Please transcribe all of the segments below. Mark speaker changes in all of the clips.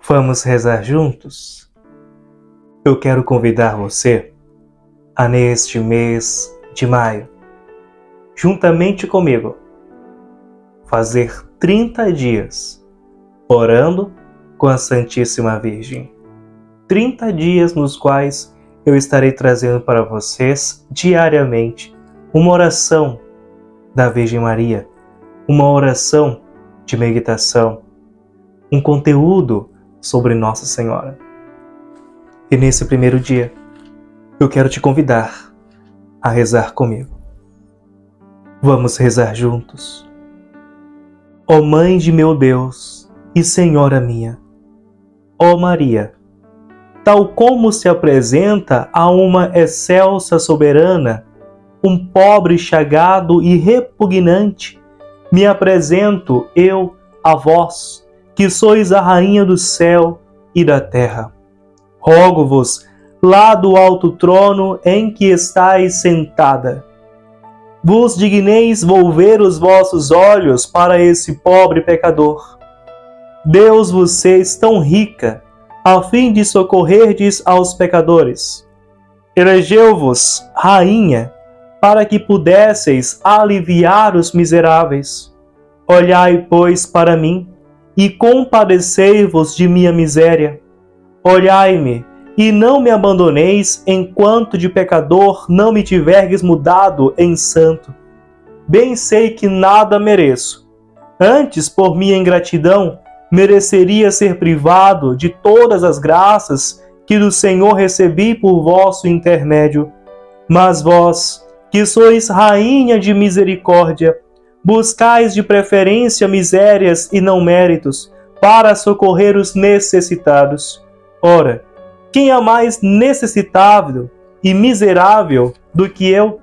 Speaker 1: Vamos rezar juntos? Eu quero convidar você a, neste mês de maio, juntamente comigo, fazer 30 dias orando com a Santíssima Virgem. 30 dias nos quais eu estarei trazendo para vocês diariamente uma oração da Virgem Maria, uma oração de meditação, um conteúdo sobre Nossa Senhora. E nesse primeiro dia, eu quero te convidar a rezar comigo. Vamos rezar juntos. Ó Mãe de meu Deus e Senhora minha, ó Maria, tal como se apresenta a uma excelsa soberana, um pobre chagado e repugnante, me apresento eu a vós, que sois a Rainha do céu e da terra. Rogo-vos, lá do alto trono em que estáis sentada, vos digneis volver os vossos olhos para esse pobre pecador. Deus vos fez tão rica, a fim de socorrerdes aos pecadores. Elegeu-vos rainha, para que pudesseis aliviar os miseráveis. Olhai, pois, para mim, e compadecei-vos de minha miséria. Olhai-me, e não me abandoneis, enquanto de pecador não me tiverdes mudado em santo. Bem sei que nada mereço. Antes, por minha ingratidão, mereceria ser privado de todas as graças que do Senhor recebi por vosso intermédio. Mas vós, que sois rainha de misericórdia, buscais de preferência misérias e não méritos, para socorrer os necessitados. Ora, quem é mais necessitável e miserável do que eu?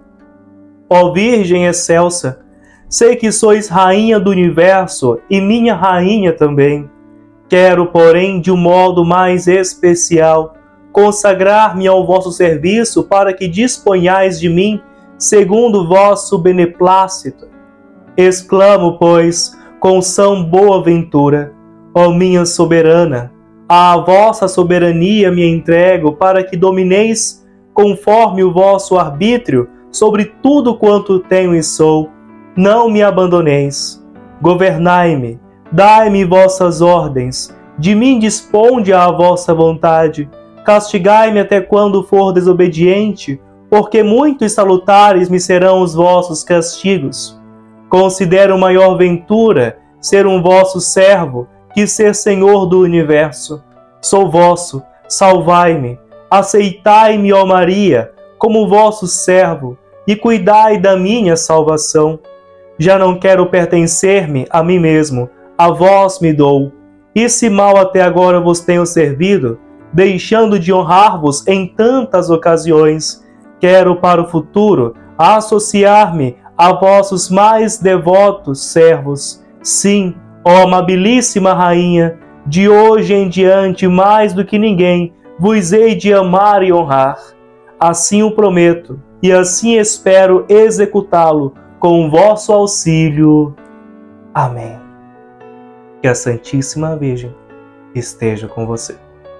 Speaker 1: Ó Virgem excelsa, sei que sois rainha do universo e minha rainha também. Quero, porém, de um modo mais especial, consagrar-me ao vosso serviço para que disponhais de mim segundo o vosso beneplácito. Exclamo, pois, com sã boa ventura, ó minha soberana, à vossa soberania me entrego para que domineis, conforme o vosso arbítrio, sobre tudo quanto tenho e sou. Não me abandoneis. Governai-me, dai-me vossas ordens, de mim disponde a vossa vontade. Castigai-me até quando for desobediente, porque muito salutares me serão os vossos castigos. Considero maior ventura ser um vosso servo que ser Senhor do universo. Sou vosso, salvai-me, aceitai-me, ó Maria, como vosso servo, e cuidai da minha salvação. Já não quero pertencer-me a mim mesmo, a vós me dou. E se mal até agora vos tenho servido, deixando de honrar-vos em tantas ocasiões, quero para o futuro associar-me a vossos mais devotos servos. Sim, ó amabilíssima Rainha, de hoje em diante, mais do que ninguém, vos hei de amar e honrar. Assim o prometo, e assim espero executá-lo com o vosso auxílio. Amém. Que a Santíssima Virgem esteja com você.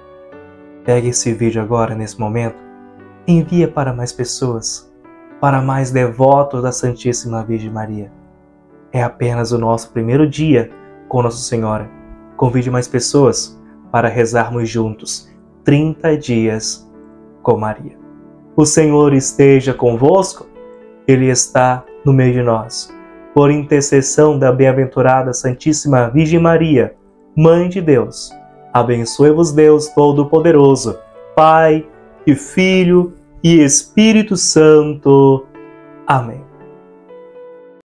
Speaker 1: Pegue esse vídeo agora, nesse momento, e envia para mais pessoas, para mais devotos da Santíssima Virgem Maria. É apenas o nosso primeiro dia com Nossa Senhora. Convide mais pessoas para rezarmos juntos 30 dias com Maria. O Senhor esteja convosco, Ele está no meio de nós. Por intercessão da bem-aventurada Santíssima Virgem Maria, Mãe de Deus, abençoe-vos Deus Todo-Poderoso, Pai e Filho e Espírito Santo. Amém.